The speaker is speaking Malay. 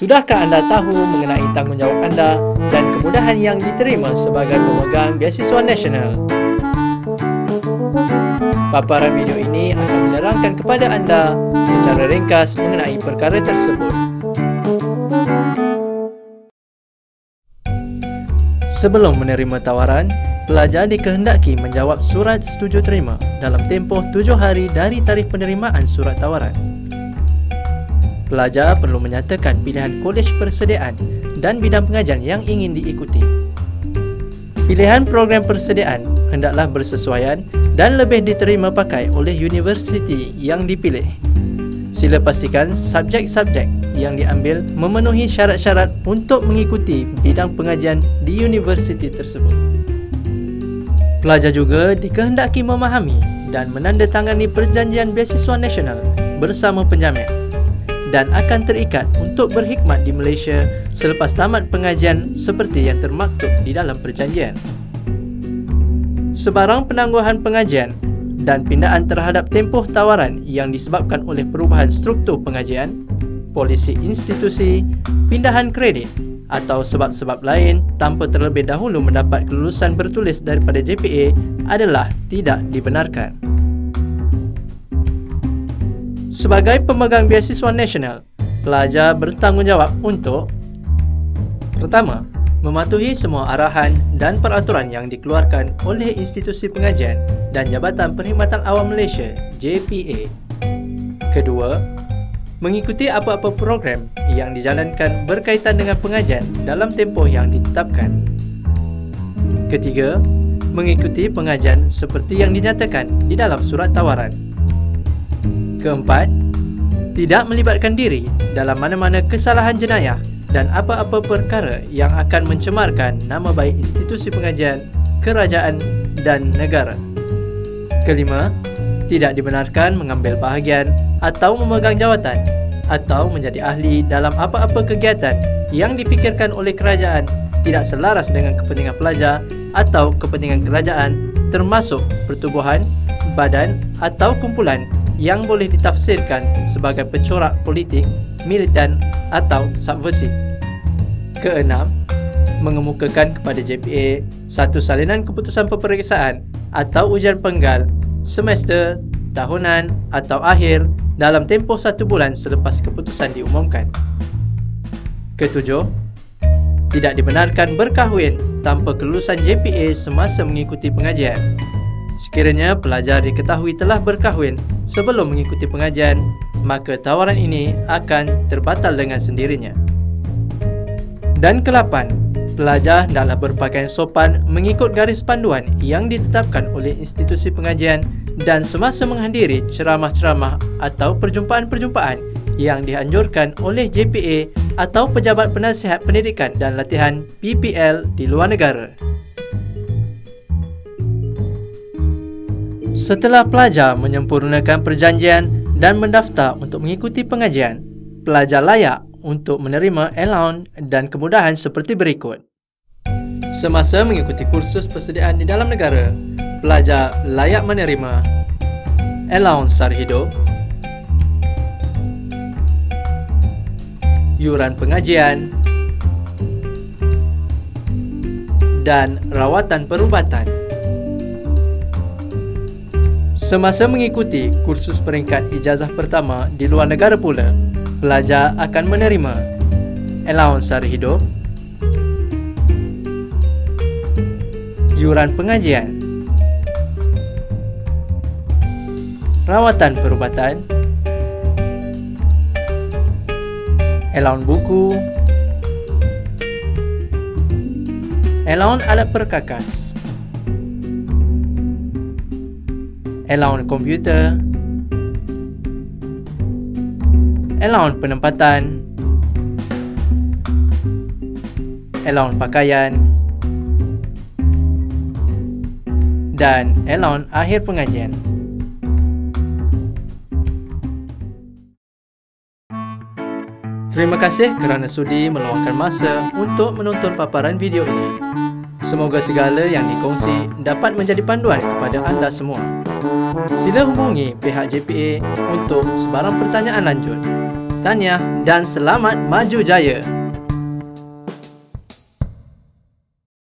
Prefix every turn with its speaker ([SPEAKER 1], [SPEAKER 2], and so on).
[SPEAKER 1] Sudahkah anda tahu mengenai tanggungjawab anda dan kemudahan yang diterima sebagai pemegang beasiswa nasional? Paparan video ini akan menerangkan kepada anda secara ringkas mengenai perkara tersebut. Sebelum menerima tawaran, pelajar dikehendaki menjawab surat setuju terima dalam tempoh 7 hari dari tarikh penerimaan surat tawaran. Pelajar perlu menyatakan pilihan kolej persediaan dan bidang pengajian yang ingin diikuti. Pilihan program persediaan hendaklah bersesuaian dan lebih diterima pakai oleh universiti yang dipilih. Sila pastikan subjek-subjek yang diambil memenuhi syarat-syarat untuk mengikuti bidang pengajian di universiti tersebut. Pelajar juga dikehendaki memahami dan menandatangani perjanjian beasiswa nasional bersama penjamin dan akan terikat untuk berkhidmat di Malaysia selepas tamat pengajian seperti yang termaktub di dalam perjanjian. Sebarang penangguhan pengajian dan pindaan terhadap tempoh tawaran yang disebabkan oleh perubahan struktur pengajian, polisi institusi, pindahan kredit atau sebab-sebab lain tanpa terlebih dahulu mendapat kelulusan bertulis daripada JPA adalah tidak dibenarkan. Sebagai pemegang beasiswa nasional, pelajar bertanggungjawab untuk: pertama, mematuhi semua arahan dan peraturan yang dikeluarkan oleh Institusi Pengajian dan Jabatan Perkhidmatan Awam Malaysia JPA. Kedua, mengikuti apa-apa program yang dijalankan berkaitan dengan pengajian dalam tempoh yang ditetapkan. Ketiga, mengikuti pengajian seperti yang dinyatakan di dalam surat tawaran. Keempat, tidak melibatkan diri dalam mana-mana kesalahan jenayah dan apa-apa perkara yang akan mencemarkan nama baik institusi pengajian, kerajaan dan negara. Kelima, tidak dibenarkan mengambil bahagian atau memegang jawatan atau menjadi ahli dalam apa-apa kegiatan yang difikirkan oleh kerajaan tidak selaras dengan kepentingan pelajar atau kepentingan kerajaan, termasuk pertubuhan, badan atau kumpulan yang boleh ditafsirkan sebagai pencorak politik, militan atau subversif. Keenam, mengemukakan kepada JPA satu salinan keputusan peperiksaan atau ujian penggal, semester, tahunan atau akhir dalam tempoh 1 bulan selepas keputusan diumumkan. Ketujuh, tidak dibenarkan berkahwin tanpa kelulusan JPA semasa mengikuti pengajian. Sekiranya pelajar diketahui telah berkahwin sebelum mengikuti pengajian, maka tawaran ini akan terbatal dengan sendirinya. Dan ke-8, pelajar hendaklah berpakaian sopan mengikut garis panduan yang ditetapkan oleh institusi pengajian dan semasa menghadiri ceramah-ceramah atau perjumpaan-perjumpaan yang dianjurkan oleh JPA atau Pejabat Penasihat Pendidikan dan Latihan PPL di luar negara. Setelah pelajar menyempurnakan perjanjian dan mendaftar untuk mengikuti pengajian, pelajar layak untuk menerima allowance dan kemudahan seperti berikut. Semasa mengikuti kursus persediaan di dalam negara, pelajar layak menerima allowance sara hidup, yuran pengajian, dan rawatan perubatan. Semasa mengikuti kursus peringkat ijazah pertama di luar negara pula, pelajar akan menerima allowance sara hidup, yuran pengajian, rawatan perubatan, allowance buku, allowance alat perkakas, allowance komputer, allowance penempatan, allowance pakaian, dan allowance akhir pengajian. Terima kasih kerana sudi meluangkan masa untuk menonton paparan video ini. Semoga segala yang dikongsi dapat menjadi panduan kepada anda semua. Sila hubungi pihak JPA untuk sebarang pertanyaan lanjut. Tahniah dan selamat maju jaya.